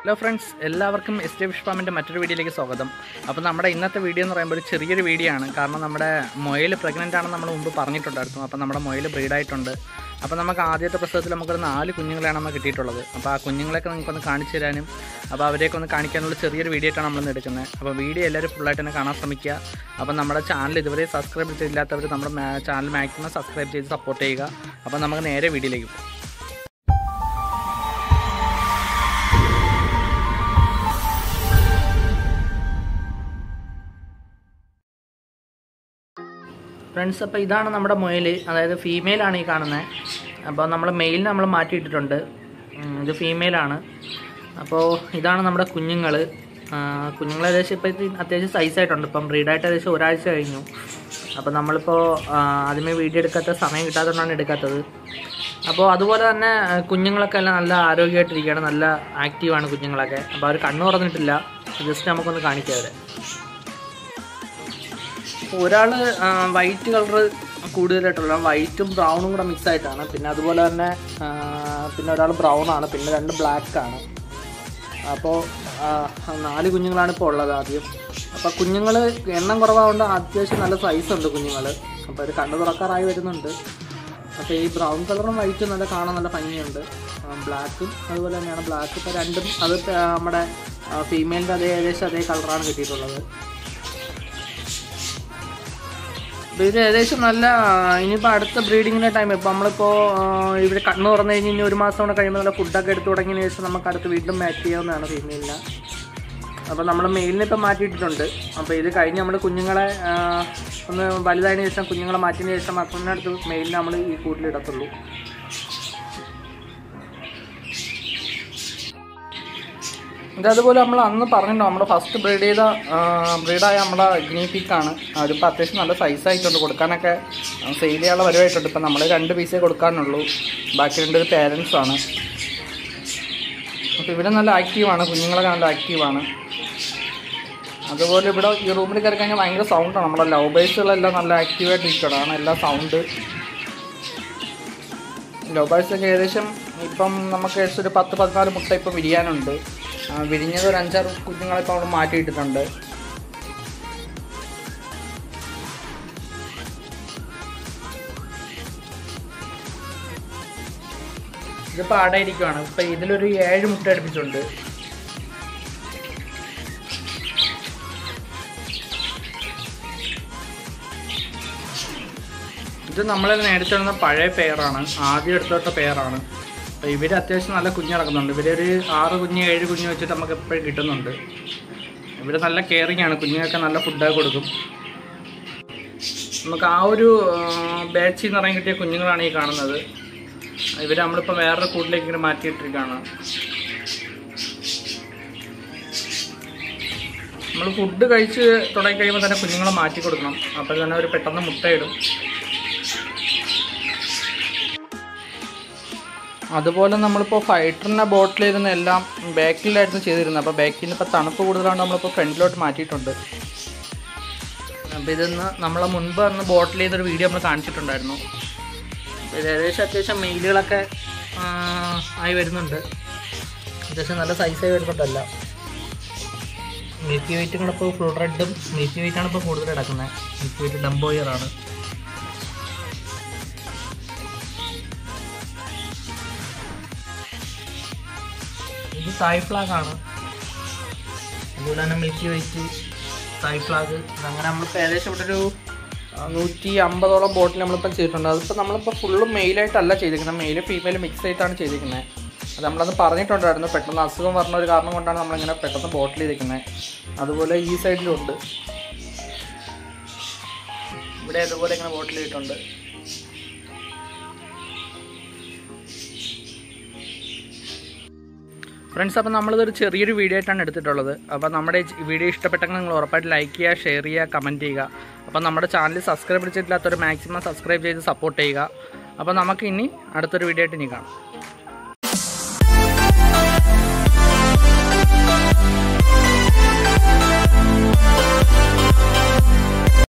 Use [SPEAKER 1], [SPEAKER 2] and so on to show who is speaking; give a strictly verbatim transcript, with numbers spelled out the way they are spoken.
[SPEAKER 1] Hello friends, എല്ലാവർക്കും S T fish ഫാമിൻ്റെ മറ്റൊരു വീഡിയോയിലേക്ക് സ്വാഗതം. അപ്പോൾ നമ്മുടെ ഇന്നത്തെ വീഡിയോ എന്ന് പറയുമ്പോൾ ഒരു ചെറിയൊരു വീഡിയോ ആണ്. കാരണം നമ്മുടെ മുയൽ പ്രഗ്നൻ്റ് ആണെന്ന് നമ്മൾ മുമ്പ് പറഞ്ഞിട്ടുണ്ടായിരുന്നു. അപ്പോൾ നമ്മുടെ മുയൽ ബ്രീഡായിട്ടുണ്ട്. അപ്പോൾ നമുക്ക് ആദ്യത്തെ പ്രസവത്തിൽ നമുക്കൊരു നാല് കുഞ്ഞുങ്ങളെയാണ് നമുക്ക് കിട്ടിയിട്ടുള്ളത്. അപ്പോൾ ആ കുഞ്ഞുങ്ങളെയൊക്കെ നിങ്ങൾക്കൊന്ന് കാണിച്ചു തരാനും അപ്പോൾ അവരെയൊക്കെ ഒന്ന് കാണിക്കാനുള്ള ചെറിയൊരു വീഡിയോ ആയിട്ടാണ് നമ്മളിന്ന് എടുക്കുന്നത്. അപ്പോൾ വീഡിയോ എല്ലാവരും ഫുള്ളായിട്ട് തന്നെ കാണാൻ ശ്രമിക്കുക. അപ്പോൾ നമ്മുടെ ചാനൽ ഇതുവരെ സബ്സ്ക്രൈബ് ചെയ്തില്ലാത്തവർ നമ്മുടെ ചാനൽ മാക്സിമം സബ്സ്ക്രൈബ് ചെയ്ത് സപ്പോർട്ട് ചെയ്യുക. അപ്പോൾ നമുക്ക് നേരെ വീഡിയോയിലേക്ക് പോകും. ഫ്രണ്ട്സ്, അപ്പോൾ ഇതാണ് നമ്മുടെ മുയൽ, അതായത് ഫീമെയിലാണ് ഈ കാണുന്നത്. അപ്പോൾ നമ്മൾ മെയിലിനെ നമ്മൾ മാറ്റിയിട്ടിട്ടുണ്ട്. ഇത് ഫീമെയിലാണ്. അപ്പോൾ ഇതാണ് നമ്മുടെ കുഞ്ഞുങ്ങൾ. കുഞ്ഞുങ്ങൾ ഏകദേശം ഇപ്പോൾ അത്യാവശ്യം സൈസായിട്ടുണ്ട്. ഇപ്പം ബ്രീഡായിട്ട് ഏകദേശം ഒരാഴ്ച കഴിഞ്ഞു. അപ്പോൾ നമ്മളിപ്പോൾ ആദ്യമേ വീഡിയോ എടുക്കാത്ത സമയം കിട്ടാത്തതുകൊണ്ടാണ് എടുക്കാത്തത്. അപ്പോൾ അതുപോലെ തന്നെ കുഞ്ഞുങ്ങളൊക്കെ എല്ലാം നല്ല ആരോഗ്യമായിട്ടിരിക്കുകയാണ്, നല്ല ആക്റ്റീവാണ് കുഞ്ഞുങ്ങളൊക്കെ. അപ്പോൾ അവർ കണ്ണു തുറന്നിട്ടില്ല. ജസ്റ്റ് നമുക്കൊന്ന് കാണിക്കാം അവരെ. ഒരാൾ വൈറ്റ് കളറ് കൂടുതലായിട്ടുള്ള വൈറ്റും ബ്രൗണും കൂടെ മിക്സ് ആയിട്ടാണ്. പിന്നെ അതുപോലെ തന്നെ പിന്നെ ഒരാൾ ബ്രൗൺ ആണ്, പിന്നെ രണ്ട് ബ്ലാക്ക് ആണ്. അപ്പോൾ നാല് കുഞ്ഞുങ്ങളാണ് ഇപ്പോൾ ഉള്ളത് ആദ്യം. അപ്പോൾ കുഞ്ഞുങ്ങൾ എണ്ണം കുറവായതുകൊണ്ട് അത്യാവശ്യം നല്ല സൈസ് ഉണ്ട് കുഞ്ഞുങ്ങൾ. അപ്പോൾ അത് കണ്ണു തുറക്കാറായി വരുന്നുണ്ട്. അപ്പോൾ ഈ ബ്രൗൺ കളറും വൈറ്റും നല്ല കാണാൻ നല്ല ഭംഗിയുണ്ട്. ബ്ലാക്കും അതുപോലെ തന്നെയാണ്. ബ്ലാക്ക് ഇപ്പോൾ രണ്ടും അത് നമ്മുടെ ഫീമെയിലിൻ്റെ അതേ ഏകദേശം അതേ കളറാണ് കിട്ടിയിട്ടുള്ളത്. അപ്പോൾ ഇത് ഏകദേശം നല്ല ഇനിയിപ്പോൾ അടുത്ത ബ്രീഡിങ്ങിൻ്റെ ടൈം ഇപ്പോൾ നമ്മളിപ്പോൾ ഇവിടെ കണ്ണ് തുറന്നു കഴിഞ്ഞ് ഇനി ഒരു മാസം കൂടെ കഴിയുമ്പോൾ നല്ല ഫുഡൊക്കെ എടുത്ത് തുടങ്ങിയതിന് ശേഷം നമുക്ക് അടുത്ത് വീണ്ടും മാറ്റ് ചെയ്യാവുന്നതാണ് ഫീമെയിലിനെ. അപ്പോൾ നമ്മൾ മെയിലിനെ ഇപ്പം മാറ്റിയിട്ടിട്ടുണ്ട്. അപ്പോൾ ഇത് കഴിഞ്ഞ് നമ്മൾ കുഞ്ഞുങ്ങളെ ഒന്ന് വലുതായതിനു ശേഷം കുഞ്ഞുങ്ങളെ മാറ്റിയതിന് ശേഷം മാത്രമേ അടുത്ത് മെയിലിനെ നമ്മൾ ഈ കൂട്ടിലിടത്തുള്ളൂ. ഇതതുപോലെ നമ്മൾ അന്ന് പറഞ്ഞിട്ടുണ്ടോ, നമ്മൾ ഫസ്റ്റ് ബ്രീഡ് ചെയ്ത ബ്രീഡായ നമ്മുടെ ഗിനി പീക്കാണ്. അതിപ്പോൾ അത്യാവശ്യം നല്ല സൈസായിട്ടുണ്ട്. കൊടുക്കാനൊക്കെ സെയിൽ ചെയ്യാനുള്ള വരുമായിട്ടുണ്ട്. ഇപ്പം നമ്മൾ രണ്ട് പീസേ കൊടുക്കാനുള്ളൂ. ബാക്കി രണ്ടൊരു പേരൻസാണ്. അപ്പോൾ ഇവിടെ നല്ല ആക്റ്റീവാണ്, കുഞ്ഞുങ്ങളൊക്കെ നല്ല ആക്റ്റീവാണ്. അതുപോലെ ഇവിടെ ഈ റൂമിൽ കയറി കഴിഞ്ഞാൽ ഭയങ്കര സൗണ്ടാണ്. നമ്മുടെ ലവ് ബേഴ്സുകളെല്ലാം നല്ല ആക്റ്റീവായിട്ട് ഇരിക്കണം. എല്ലാ സൗണ്ട് ലവ് ബേഴ്സൊക്കെ ഏകദേശം ഇപ്പം നമുക്ക് ഏകദേശം ഒരു പത്ത് പതിനാല് മുട്ട ഇപ്പം വിരിയാനുണ്ട്. വിരിഞ്ഞത് ഒരു അഞ്ചാറ് കുഞ്ഞുങ്ങളിപ്പോൾ അവിടെ മാറ്റിയിട്ടിട്ടുണ്ട്. ഇതിപ്പോൾ അടയിരിക്കുവാണ്. ഇപ്പം ഇതിലൊരു ഏഴ് മുട്ട അടുപ്പിച്ചുണ്ട്. ഇത് നമ്മൾ നേരത്തെ വന്ന പഴയ പെയറാണ്, ആദ്യം എടുത്തോട്ട പെയറാണ്. അപ്പോൾ ഇവർ അത്യാവശ്യം നല്ല കുഞ്ഞിറക്കുന്നുണ്ട്. ഇവരൊരു ആറ് കുഞ്ഞ് ഏഴ് കുഞ്ഞ് വെച്ചിട്ട് നമുക്ക് എപ്പോഴും കിട്ടുന്നുണ്ട്. ഇവർ നല്ല കെയറിങ് ആണ്. കുഞ്ഞുങ്ങൾക്ക് നല്ല ഫുഡൊക്കെ കൊടുക്കും. നമുക്ക് ആ ഒരു ബാച്ചിൽ നിന്ന് ഇറങ്ങി കിട്ടിയ കുഞ്ഞുങ്ങളാണ് ഈ കാണുന്നത്. ഇവർ നമ്മളിപ്പോൾ വേറൊരു കൂട്ടിലേക്ക് ഇങ്ങനെ മാറ്റിയിട്ടിരിക്കുകയാണ്. നമ്മൾ ഫുഡ് കഴിച്ച് തുടങ്ങി കഴിയുമ്പോൾ തന്നെ കുഞ്ഞുങ്ങളെ മാറ്റി കൊടുക്കണം. അപ്പോൾ തന്നെ അവർ പെട്ടെന്ന് മുട്ടയിടും. അതുപോലെ നമ്മളിപ്പോൾ ഫൈറ്ററിൻ്റെ ബോട്ടിലിരുന്ന എല്ലാം ബാക്കിലായിരുന്നു ചെയ്തിരുന്നത്. അപ്പോൾ ബാക്കിൽ നിന്ന് ഇപ്പോൾ തണുപ്പ് കൂടുതലാണ് നമ്മളിപ്പോൾ ഫ്രണ്ടിലോട്ട് മാറ്റിയിട്ടുണ്ട്. അപ്പോൾ ഇതൊന്ന് നമ്മളെ മുൻപ് അന്ന് ബോട്ടിൽ ചെയ്തൊരു വീഡിയോ നമ്മൾ കാണിച്ചിട്ടുണ്ടായിരുന്നു. അപ്പോൾ ഇത് ഏകദേശം അത്യാവശ്യം മെയിലുകളൊക്കെ ആയി വരുന്നുണ്ട്. അത്യാവശ്യം നല്ല സൈസായി വരുന്നുണ്ടല്ല. മിൽക്കി വെയിറ്റും കൂടെ ഇപ്പോൾ ഫുൾ റെഡും മിൽക്കി വെയിറ്റാണ് ഇപ്പോൾ കൂടുതൽ കിടക്കുന്നത്. മിൽക്കി വെയിറ്റ് ഡംബോയറാണ്. ഇത് സായ് ഫ്ലാഗ് ആണ്. അതുപോലെ തന്നെ മിൽക്കി വൈറ്റ്, സായ് ഫ്ലാഗ്, അങ്ങനെ നമ്മളിപ്പോൾ ഏകദേശം ഇവിടെ ഒരു നൂറ്റി അമ്പതോളം ബോട്ടിൽ നമ്മളിപ്പോൾ ചെയ്തിട്ടുണ്ട്. അതിപ്പോൾ നമ്മളിപ്പോൾ ഫുള്ളും മെയിലായിട്ടല്ല ചെയ്തിരിക്കുന്നത്, മെയിലും ഫീമെയിലും മിക്സ് ആയിട്ടാണ് ചെയ്തിരിക്കുന്നത്. അത് നമ്മളത് പറഞ്ഞിട്ടുണ്ടായിരുന്നു. പെട്ടെന്ന് അസുഖം പറഞ്ഞ ഒരു കാരണം കൊണ്ടാണ് നമ്മളിങ്ങനെ പെട്ടെന്ന് ബോട്ടിൽ ചെയ്തിരിക്കുന്നത്. അതുപോലെ ഈ സൈഡിലുണ്ട്, ഇവിടെ അതുപോലെ ഇങ്ങനെ ബോട്ടിൽ ചെയ്തിട്ടുണ്ട്. ഫ്രണ്ട്സ്, അപ്പോൾ നമ്മളിതൊരു ചെറിയൊരു വീഡിയോ ആയിട്ടാണ് എടുത്തിട്ടുള്ളത്. അപ്പോൾ നമ്മുടെ വീഡിയോ ഇഷ്ടപ്പെട്ടെങ്കിൽ നിങ്ങൾ ഉറപ്പായിട്ട് ലൈക്ക് ചെയ്യുക, ഷെയർ ചെയ്യുക, കമൻറ്റ് ചെയ്യുക. അപ്പോൾ നമ്മുടെ ചാനൽ സബ്സ്ക്രൈബ് ചെയ്തിട്ടില്ലാത്തൊരു മാക്സിമം സബ്സ്ക്രൈബ് ചെയ്ത് സപ്പോർട്ട് ചെയ്യുക. അപ്പോൾ നമുക്ക് ഇനി അടുത്തൊരു വീഡിയോ ആയിട്ട് ഇനി കാണാം.